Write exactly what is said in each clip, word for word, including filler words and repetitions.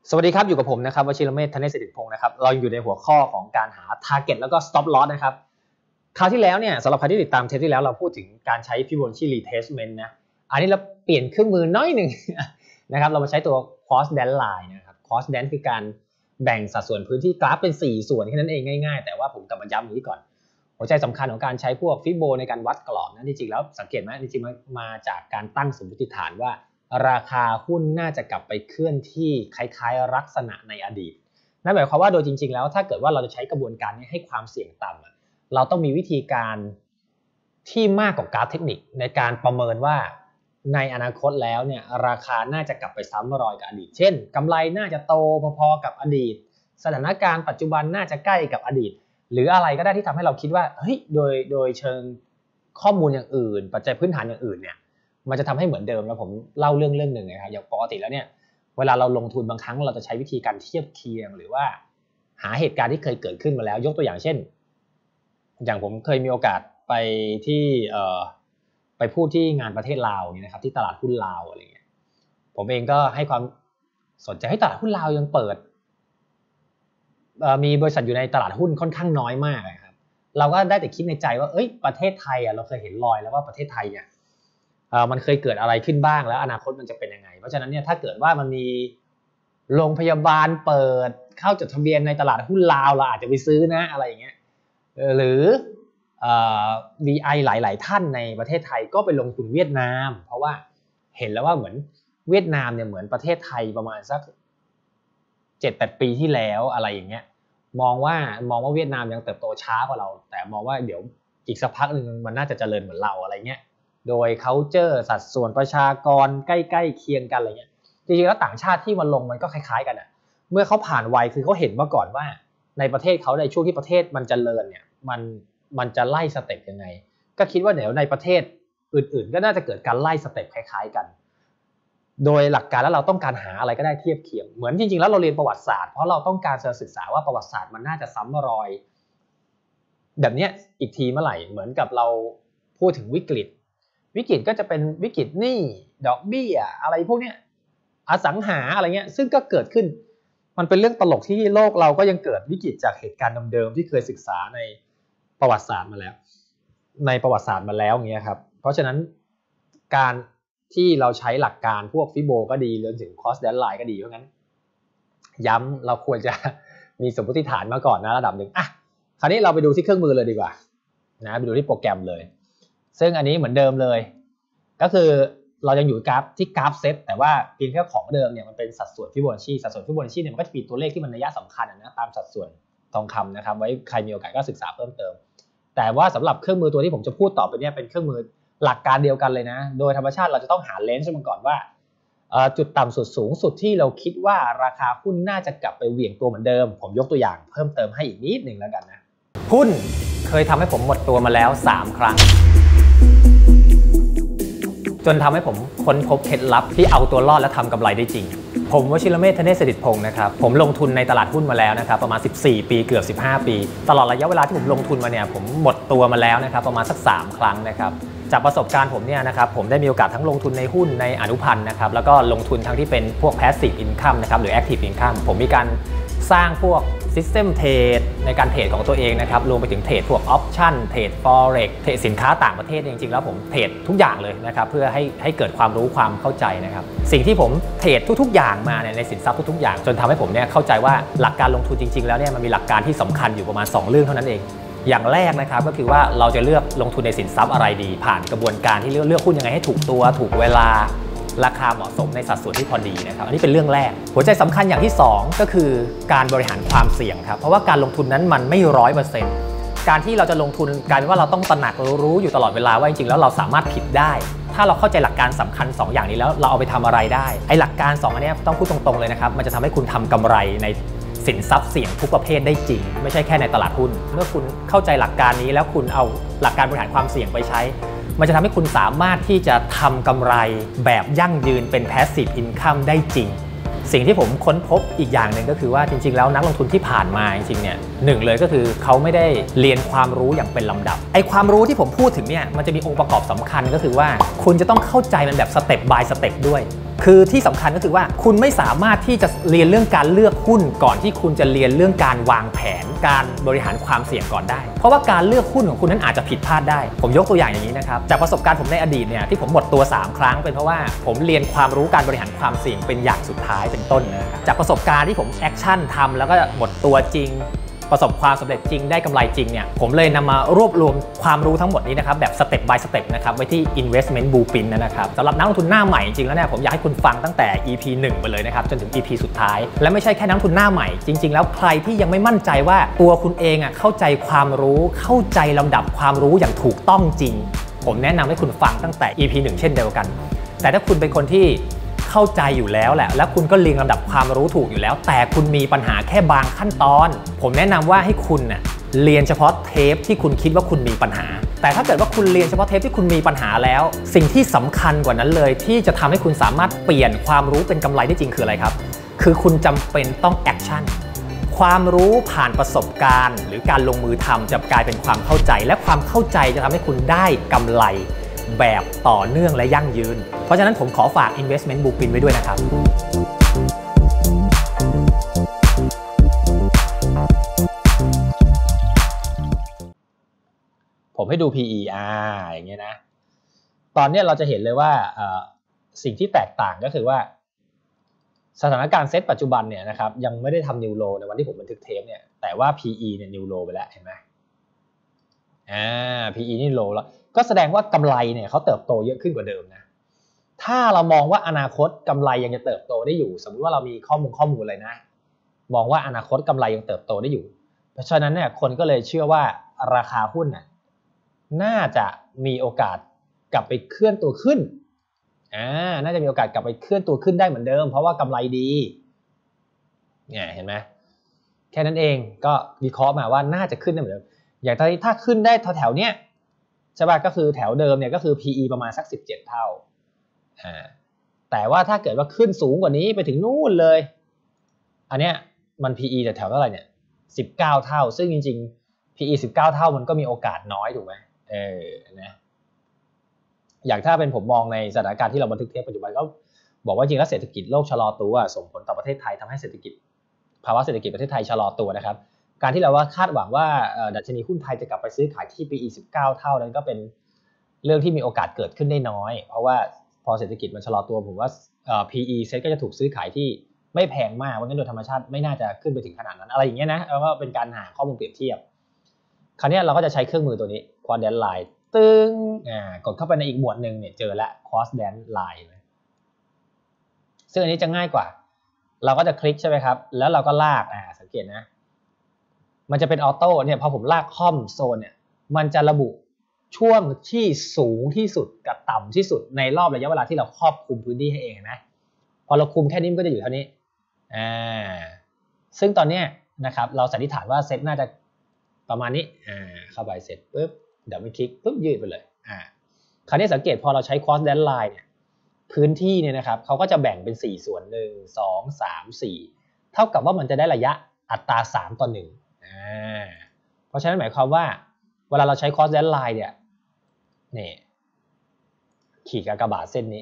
สวัสดีครับอยู่กับผมนะครับวชิรเมธ ธเนศ สิริพงศ์นะครับเราอยู่ในหัวข้อของการหา target แล้วก็ stop loss นะครับคราวที่แล้วเนี่ยสำหรับใครที่ติดตามเทปที่แล้วเราพูดถึงการใช้ Fibonacci retracement นะอันนี้เราเปลี่ยนเครื่องมือน้อยหนึ่ง นะครับเรามาใช้ตัว cross dance line นะครับ cross dance คือการแบ่งสัดส่วนพื้นที่กราฟเป็นสี่ส่วนแค่นั้นเองง่ายๆแต่ว่าผมกลับมาย้ำอย่างนี้ก่อนหัวใจสำคัญของการใช้พวก Fibo ในการวัดกรอบนะจริงๆแล้วสังเกตไหมจริงๆมาจากการตั้งสมมติฐานว่าราคาหุ้นน่าจะกลับไปเคลื่อนที่คล้ายๆลักษณะในอดีตนั่นหมายความว่าโดยจริงๆแล้วถ้าเกิดว่าเราจะใช้กระบวนการนี้ให้ความเสี่ยงต่ำเราต้องมีวิธีการที่มากกว่ากราฟเทคนิคในการประเมินว่าในอนาคตแล้วเนี่ยราคาน่าจะกลับไปซ้ำรอยกับอดีตเช่นกำไรน่าจะโตพอๆกับอดีตสถานการณ์ปัจจุบันน่าจะใกล้กับอดีตหรืออะไรก็ได้ที่ทำให้เราคิดว่าเฮ้ยโดยโดยเชิงข้อมูลอย่างอื่นปัจจัยพื้นฐานอย่างอื่นเนี่ยมันจะทำให้เหมือนเดิมแล้วผมเล่าเรื่องเรื่องหนึ่งนะครับอย่างปกติแล้วเนี่ยเวลาเราลงทุนบางครั้งเราจะใช้วิธีการเทียบเคียงหรือว่าหาเหตุการณ์ที่เคยเกิดขึ้นมาแล้วยกตัวอย่างเช่นอย่างผมเคยมีโอกาสไปที่เอ่อไปพูดที่งานประเทศลาวเนี่ยนะครับที่ตลาดหุ้นลาวอะไรเงี้ยผมเองก็ให้ความสนใจให้ตลาดหุ้นลาวยังเปิดมีบริษัทอยู่ในตลาดหุ้นค่อนข้างน้อยมากครับเราก็ได้แต่คิดในใจว่าเอ้ยประเทศไทยอ่ะเราเคยเห็นรอยแล้วว่าประเทศไทยเนี่ยมันเคยเกิดอะไรขึ้นบ้างแล้วอนาคตมันจะเป็นยังไงเพราะฉะนั้นเนี่ยถ้าเกิดว่ามันมีโรงพยาบาลเปิดเข้าจดทะเบียนในตลาดหุ้นลาวเราอาจจะไปซื้อนะอะไรอย่างเงี้ยหรือ วี ไอ หลายๆท่านในประเทศไทยก็ไปลงทุนเวียดนามเพราะว่าเห็นแล้วว่าเหมือนเวียดนามเนี่ยเหมือนประเทศไทยประมาณสัก เจ็ดแปด ปีที่แล้วอะไรอย่างเงี้ยมองว่ามองว่าเวียดนามยังเติบโตช้ากว่าเราแต่มองว่าเดี๋ยวอีกสักพักนึงมันน่าจะเจริญเหมือนเราอะไรเงี้ยโดย culture สัดส่วนประชากรใกล้ๆเคียงกันอะไรเงี้ยจริงๆแล้วต่างชาติที่มาลงมันก็คล้ายๆกันอ่ะเมื่อเขาผ่านวัยคือเขาเห็นมาก่อนว่าในประเทศเขาในช่วงที่ประเทศมันเจริญเนี่ยมันมันจะไล่สเต็ปยังไงก็คิดว่าเดี๋ยวในประเทศอื่นๆก็น่าจะเกิดการไล่สเต็ปคล้ายๆกันโดยหลักการแล้วเราต้องการหาอะไรก็ได้เทียบเคียงเหมือนจริงๆแล้วเราเรียนประวัติศาสตร์เพราะเราต้องการจะศึกษาว่าประวัติศาสตร์มันน่าจะซ้ำรอยแบบนี้อีกทีเมื่อไหร่เหมือนกับเราพูดถึงวิกฤตวิกฤตก็จะเป็นวิกฤตหนี้ดอกเบี้ยอะไรพวกเนี้ยอสังหาอะไรเงี้ยซึ่งก็เกิดขึ้นมันเป็นเรื่องตลกที่โลกเราก็ยังเกิดวิกฤตจากเหตุการณ์เดิมๆที่เคยศึกษาในประวัติศาสตร์มาแล้วในประวัติศาสตร์มาแล้วอย่างเงี้ยครับเพราะฉะนั้นการที่เราใช้หลักการพวกฟิโบก็ดีรวมถึง cross dance line ก็ดีเพราะงั้นย้ำเราควรจะมีสมมติฐานมาก่อนนะระดับหนึ่งอ่ะคราวนี้เราไปดูที่เครื่องมือเลยดีกว่านะไปดูที่โปรแกรมเลยซึ่งอันนี้เหมือนเดิมเลยก็คือเรายังอยู่กราฟที่กราฟเซตแต่ว่าเพียงแค่ของเดิมเนี่ยมันเป็นสัดส่วนฟิโบนัชชีสัดส่วนฟิโบนัชชีเนี่ยมันก็จะมีตัวเลขที่มันนัยสำคัญนะตามสัดส่วนทองคำนะครับไว้ใครมีโอกาสก็ศึกษาเพิ่มเติมแต่ว่าสำหรับเครื่องมือตัวที่ผมจะพูดต่อไปเนี่ยเป็นเครื่องมือหลักการเดียวกันเลยนะโดยธรรมชาติเราจะต้องหาเลนส์มันก่อนว่าจุดต่ำสุดสูงสุดที่เราคิดว่าราคาหุ้นน่าจะกลับไปเหวี่ยงตัวเหมือนเดิมผมยกตัวอย่างเพิ่มเติมให้อีกนิดหนึ่งแล้วกันนะหุ้นเคยทำให้ผมหมดตัวมาแล้วสามครั้งจนทำให้ผมค้นพบเคล็ดลับที่เอาตัวรอดและทำกำไรได้จริงผมวชิรเมธ ธเนศ สิริพงศ์นะครับผมลงทุนในตลาดหุ้นมาแล้วนะครับประมาณสิบสี่ปีเกือบสิบห้าปีตลอดระยะเวลาที่ผมลงทุนมาเนี่ยผมหมดตัวมาแล้วนะครับประมาณสักสามครั้งนะครับจากประสบการณ์ผมเนี่ยนะครับผมได้มีโอกาสทั้งลงทุนในหุ้นในอนุพันธ์นะครับแล้วก็ลงทุนทั้งที่เป็นพวก passive income นะครับหรือ active income ผมมีการสร้างพวก system trade ในการเทรดของตัวเองนะครับรวมไปถึงเทรดพวก option เทรด forex เทรดสินค้าต่างประเทศจริงๆแล้วผมเทรดทุกอย่างเลยนะครับเพื่อให้ให้เกิดความรู้ความเข้าใจนะครับสิ่งที่ผมเทรดทุกๆอย่างมาในสินทรัพย์ทุกๆอย่างจนทำให้ผมเนี่ยเข้าใจว่าหลักการลงทุนจริงๆแล้วเนี่ยมันมีหลักการที่สำคัญอยู่ประมาณสองเรื่องเท่านั้นเองอย่างแรกนะครับก็คือว่าเราจะเลือกลงทุนในสินทรัพย์อะไรดีผ่านกระบวนการที่เลือกเลือกหุ้นยังไงให้ถูกตัวถูกเวลาราคาเหมาะสมในสัดส่วนที่พอดีนะครับอันนี้เป็นเรื่องแรกหัวใจสำคัญอย่างที่สองก็คือการบริหารความเสี่ยงครับเพราะว่าการลงทุนนั้นมันไม่ร้อยเปอร์เซ็นต์การที่เราจะลงทุนกลายเป็นว่าเราต้องตระหนักรู้อยู่ตลอดเวลาว่าจริงๆแล้วเราสามารถผิดได้ถ้าเราเข้าใจหลักการสำคัญสองอย่างนี้แล้วเราเอาไปทำอะไรได้ไอ้หลักการสองอันนี้ต้องพูดตรงๆเลยนะครับมันจะทำให้คุณทำกำไรในสินทรัพย์เสี่ยงทุกประเภทได้จริงไม่ใช่แค่ในตลาดหุ้นเมื่อคุณเข้าใจหลักการนี้แล้วคุณเอาหลักการบริหารความเสี่ยงไปใช้มันจะทำให้คุณสามารถที่จะทำกำไรแบบยั่งยืนเป็น passive income ได้จริงสิ่งที่ผมค้นพบอีกอย่างหนึ่งก็คือว่าจริงๆแล้วนักลงทุนที่ผ่านมาจริงๆเนี่ยหนึ่งเลยก็คือเขาไม่ได้เรียนความรู้อย่างเป็นลำดับไอ้ความรู้ที่ผมพูดถึงเนี่ยมันจะมีองค์ประกอบสำคัญก็คือว่าคุณจะต้องเข้าใจมันแบบ step by step ด้วยคือที่สำคัญก็คือว่าคุณไม่สามารถที่จะเรียนเรื่องการเลือกหุ้นก่อนที่คุณจะเรียนเรื่องการวางแผนการบริหารความเสี่ยงก่อนได้เพราะว่าการเลือกหุ้นของคุณนั้นอาจจะผิดพลาดได้ผมยกตัวอย่างอย่างนี้นะครับจากประสบการณ์ผมในอดีตเนี่ยที่ผมหมดตัวสามครั้งเป็นเพราะว่าผมเรียนความรู้การบริหารความเสี่ยงเป็นอย่างสุดท้ายเป็นต้นนะครับจากประสบการณ์ที่ผมแอคชั่นทำแล้วก็หมดตัวจริงประสบความสำเร็จจริงได้กำไรจริงเนี่ยผมเลยนำมารวบรวมความรู้ทั้งหมดนี้นะครับแบบสเต็ป by สเต็ปนะครับไว้ที่ Investment Blueprint นะครับสำหรับนักลงทุนหน้าใหม่จริงๆแล้วเนี่ยผมอยากให้คุณฟังตั้งแต่ อี พี หนึ่งไปเลยนะครับจนถึง อี พี สุดท้ายและไม่ใช่แค่นักลงทุนหน้าใหม่จริงๆแล้วใครที่ยังไม่มั่นใจว่าตัวคุณเองอ่ะเข้าใจความรู้เข้าใจลำดับความรู้อย่างถูกต้องจริงผมแนะนำให้คุณฟังตั้งแต่ อี พี หนึ่งเช่นเดียวกันแต่ถ้าคุณเป็นคนที่เข้าใจอยู่แล้วแหละและคุณก็เรียงลำดับความรู้ถูกอยู่แล้วแต่คุณมีปัญหาแค่บางขั้นตอนผมแนะนำว่าให้คุณเน่ยเรียนเฉพาะเทปที่คุณคิดว่าคุณมีปัญหาแต่ถ้าเกิดว่าคุณเรียนเฉพาะเทปที่คุณมีปัญหาแล้วสิ่งที่สำคัญกว่านั้นเลยที่จะทำให้คุณสามารถเปลี่ยนความรู้เป็นกำไรได้จริงคืออะไรครับคือคุณจำเป็นต้องแอคชั่นความรู้ผ่านประสบการณ์หรือการลงมือทำจะกลายเป็นความเข้าใจและความเข้าใจจะทำให้คุณได้กำไรแบบต่อเนื่องและยั่งยืนเพราะฉะนั้นผมขอฝาก Investment Blueprint ไว้ด้วยนะครับผมให้ดู พี อี อ่าอย่างเงี้ยนะตอนนี้เราจะเห็นเลยว่าสิ่งที่แตกต่างก็คือว่าสถานการณ์เซตปัจจุบันเนี่ยนะครับยังไม่ได้ทำนิวโลในวันที่ผมบันทึกเทปเนี่ยแต่ว่า พี อี เนี่ยนิวโลไปแล้วเห็นไหมอ่า พี อี นี่โลแล้วก็แสดงว่ากำไรเนี่ยเขาเติบโตเยอะขึ้นกว่าเดิมนะถ้าเรามองว่าอนาคตกำไรยังจะเติบโตได้อยู่สมมุติว่าเรามีข้อมูลข้อมูลอะไรนะมองว่าอนาคตกำไรยังเติบโตได้อยู่เพราะฉะนั้นเนี่ยคนก็เลยเชื่อว่าราคาหุ้นน่ะน่าจะมีโอกาสกลับไปเคลื่อนตัวขึ้นอ่าน่าจะมีโอกาสกลับไปเคลื่อนตัวขึ้นได้เหมือนเดิมเพราะว่ากำไรดีเนี่ยเห็นไหมแค่นั้นเองก็วิเคราะห์มาว่าน่าจะขึ้นได้เหมือนเดิมอย่างตอนนี้ถ้าขึ้นได้แถวๆเนี้ยใช่ป่ะก็คือแถวเดิมเนี่ยก็คือ พี อี ประมาณสักสิบเจ็ดเท่าอ่าแต่ว่าถ้าเกิดว่าขึ้นสูงกว่านี้ไปถึงนู่นเลยอันเนี้ยมัน พี อี แต่แถวเท่าไหร่เนี่ยสิบเก้าเท่าซึ่งจริงๆ พี อี สิบเก้าเท่ามันก็มีโอกาสน้อยถูกไหมเออนะอย่างถ้าเป็นผมมองในสถานการณ์ที่เราบันทึกเทปปัจจุบันก็บอกว่าจริงแล้วเศรษฐกิจโลกชะลอตัวส่งผลต่อประเทศไทยทำให้เศรษฐกิจภาวะเศรษฐกิจประเทศไทยชะลอตัวนะครับการที่เราว่าคาดหวังว่าดัชนีหุ้นไทยจะกลับไปซื้อขายที่ พี อี สิบเก้าเท่านั้นก็เป็นเรื่องที่มีโอกาสเกิดขึ้นได้น้อยเพราะว่าพอเศรษฐกิจมันชะลอตัวผมว่า พี อี เซ็ตก็จะถูกซื้อขายที่ไม่แพงมากเพราะงั้นโดยธรรมชาติไม่น่าจะขึ้นไปถึงขนาดนั้นอะไรอย่างเงี้ยนะแล้วก็เป็นการหาข้อมูลเปรียบเทียบคราวนี้เราก็จะใช้เครื่องมือตัวนี้ Quadrant Line ตึ้งอ่ากดเข้าไปในอีกหมวดหนึ่งเนี่ยเจอแล้ว Quadrant Line ซึ่งอันนี้จะง่ายกว่าเราก็จะคลิกใช่ไหมครับแล้วเราก็ลากอ่าสังเกตนะมันจะเป็นออโต้เนี่ยพอผมลากค่อมโซนเนี่ยมันจะระบุช่วงที่สูงที่สุดกับต่ำที่สุดในรอบระยะเวลาที่เราครอบคลุมพื้นที่ให้เองนะพอเราคุมแค่นี้มันก็จะอยู่เท่านี้อ่าซึ่งตอนนี้นะครับเราสันนิษฐานว่าเซตน่าจะประมาณนี้อ่าเข้าไปเสร็จปุ๊บเดี๋ยวมันคลิกปุ๊บยืดไปเลยอ่าคราวนี้สังเกตพอเราใช้ cross dash line เนี่ยพื้นที่เนี่ยนะครับเขาก็จะแบ่งเป็นสี่ส่วนหนึ่ง สอง สาม สี่เท่ากับว่ามันจะได้ระยะอัตราสามต่อหนึ่งอ่าเพราะฉะนั้นหมายความว่าเวลาเราใช้ cross dash line เนี่ยนี่ขีดกากบาทเส้นนี้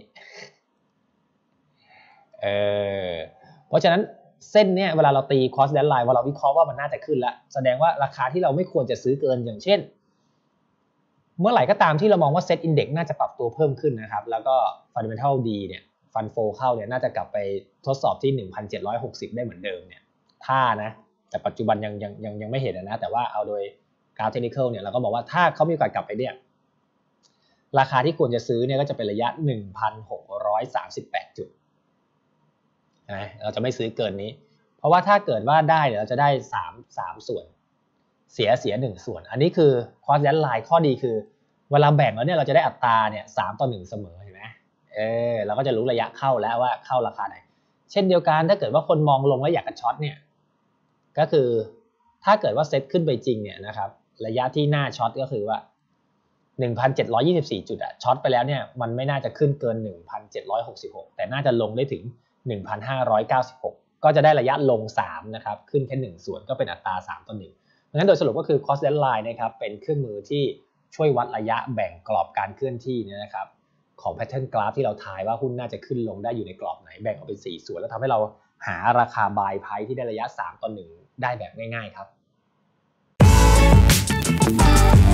เออเพราะฉะนั้นเส้นเนี่ยเวลาเราตี cross dash line ว่าเราวิเคราะห์ว่ามันน่าจะขึ้นแล้วแสดงว่าราคาที่เราไม่ควรจะซื้อเกินอย่างเช่นเมื่อไหร่ก็ตามที่เรามองว่า Set Index น่าจะปรับตัวเพิ่มขึ้นนะครับแล้วก็ Fundamental ดีเนี่ย Fund Flow เข้าเนี่ยน่าจะกลับไปทดสอบที่ หนึ่งพันเจ็ดร้อยหกสิบ ได้เหมือนเดิมเนี่ยถ้านะแต่ปัจจุบันยังยังยังยังไม่เห็นนะแต่ว่าเอาโดยกราฟ Technical เนี่ยเราก็บอกว่าถ้าเขามีโอกาสกลับไปเนี่ยราคาที่ควรจะซื้อเนี่ยก็จะเป็นระยะ หนึ่งพันหกร้อยสามสิบแปด จุดนะเราจะไม่ซื้อเกินนี้เพราะว่าถ้าเกิดว่าได้เดี๋ยวเราจะได้สาม สามส่วนเสียเสียหนึ่งส่วนอันนี้คือ cross dash line ข้อดีคือเวลาแบ่งแล้วเนี่ยเราจะได้อัตราเนี่ยสามต่อหนึ่งเสมอเห็นไหมเออเราก็จะรู้ระยะเข้าแล้วว่าเข้าราคาไหนเช่นเดียวกันถ้าเกิดว่าคนมองลงแล้วอยากจะช็อตเนี่ยก็คือถ้าเกิดว่าเซตขึ้นไปจริงเนี่ยนะครับระยะที่น่าช็อตก็คือว่า หนึ่งพันเจ็ดร้อยยี่สิบสี่ จุดอะช็อตไปแล้วเนี่ยมันไม่น่าจะขึ้นเกิน หนึ่งพันเจ็ดร้อยหกสิบหก แต่น่าจะลงได้ถึง หนึ่งพันห้าร้อยเก้าสิบหก ก็จะได้ระยะลงสามนะครับขึ้นแค่หนึ่งส่วนก็เป็นอัตราสามต่อหนึ่งดังนั้นโดยสรุปก็คือ cross dash line นะครับเป็นเครื่องมือที่ช่วยวัดระยะแบ่งกรอบการเคลื่อนที่เนี่ยนะครับของ pattern graph ที่เราทายว่าหุ้นน่าจะขึ้นลงได้อยู่ในกรอบไหนแบ่งออกเป็นสี่ส่วนแล้วทำให้เราหาราคา buy price ที่ได้ระยะสามต่อหนึ่งได้แบบง่ายๆครับ